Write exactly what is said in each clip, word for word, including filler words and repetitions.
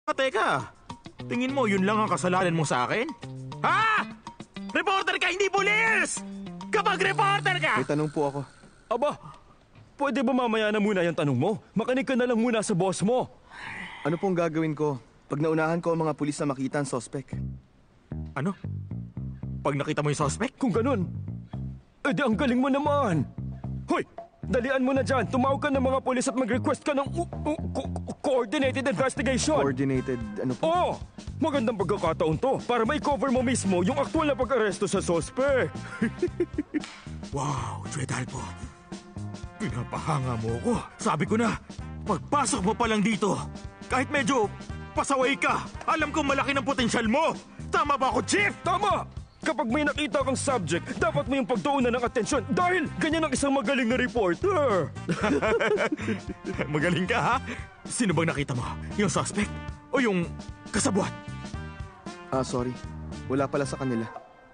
Ah, teka, tingin mo yun lang ang kasalanan mo sa akin? Ha? Reporter ka, hindi pulis! Kapag reporter ka! May tanong po ako. Aba, pwede ba mamaya na muna yung tanong mo? Makinig ka na lang muna sa boss mo. Ano pong gagawin ko pag naunahan ko ang mga pulis na makita ang sospek? Ano? Pag nakita mo yung suspect? Kung ganun, edi ang galing mo naman. Hoy, dalian mo na dyan. Tumawag ka ng mga pulis at mag-request ka ng uh, uh, co- coordinated investigation. Coordinated, ano po? Oo! Magandang pagkakataon to para may-cover mo mismo yung aktual na pag-aresto sa sospek. Wow, Jedalpo. Pinapahanga mo ko. Sabi ko na, pagpasok mo pa lang dito, kahit medyo pasaway ka, alam kong malaki ng potensyal mo. Tama ba ako, Chief? Tama! Kapag may nakita kang subject, dapat mo yung pagtuunan ng atensyon dahil ganyan ang isang magaling na reporter. Magaling ka, ha? Sino bang nakita mo? Yung suspect? O yung kasabwat? Ah, sorry. Wala pala sa kanila.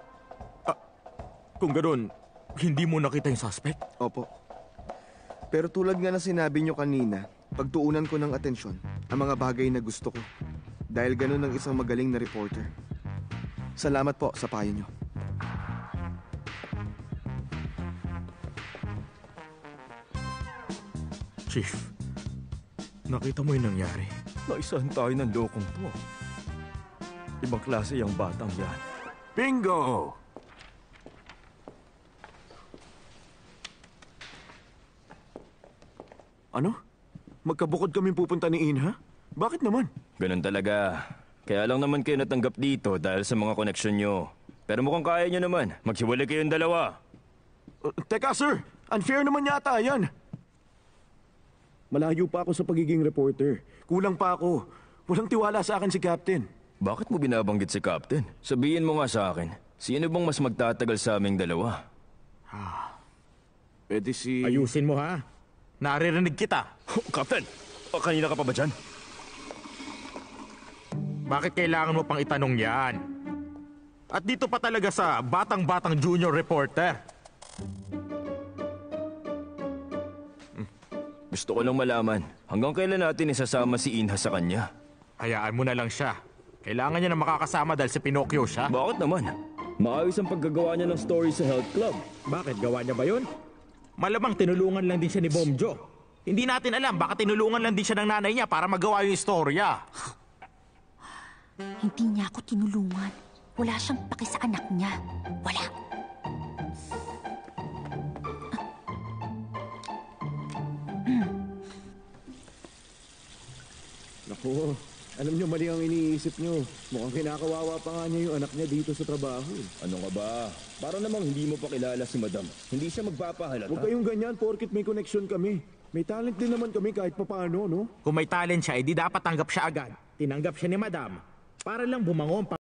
Kung ganoon, hindi mo nakita yung suspect? Opo. Pero tulad nga na sinabi nyo kanina, pagtuunan ko ng atensyon ang mga bagay na gusto ko. Dahil ganun ang isang magaling na reporter. Salamat po sa payo nyo. Chief, nakita mo yung nangyari? Naisahan tayo ng lokong to. Ibang klase yung batang yan. Bingo! Ano? Magkabukod kami pupunta ni Inha? Bakit naman? Ganun talaga. Kaya lang naman kayo natanggap dito dahil sa mga koneksyon nyo. Pero mukhang kaya nyo naman. Maghiwalay kayong dalawa. Uh, teka, sir. Unfair naman yata yan. Malayo pa ako sa pagiging reporter. Kulang pa ako. Walang tiwala sa akin si Captain. Bakit mo binabanggit si Captain? Sabihin mo nga sa akin, sino bang mas magtatagal sa aming dalawa? Pwede si... Ayusin mo, ha? Naririnig kita. Captain! O, kanina ka pa ba dyan? Bakit kailangan mo pang itanong yan? At dito pa talaga sa batang-batang junior reporter. Gusto ko lang malaman, hanggang kailan natin isasama si Inha sa kanya? Hayaan mo na lang siya. Kailangan niya na makakasama dahil si Pinocchio siya. Bakit naman? Maayos ang paggagawa niya ng story sa health club. Bakit? Gawa niya ba yun? Malamang tinulungan lang din siya ni Bomjo. Hindi natin alam, baka tinulungan lang din siya ng nanay niya para magawa yung istorya. Hindi niya ako tinulungan. Wala siyang paki sa anak niya. Wala. Naku, alam nyo mali ang iniisip nyo. Mukhang kinakawawa pa nga niya yung anak niya dito sa trabaho. Ano ka ba? Para namang hindi mo pa kilala si Madam. Hindi siya magpapahalata. Huwag kayong ganyan porkit may connection kami. May talent din naman kami kahit papaano, no? Kung may talent siya, edi dapat tanggap siya agad. Tinanggap siya ni Madam para lang bumangon.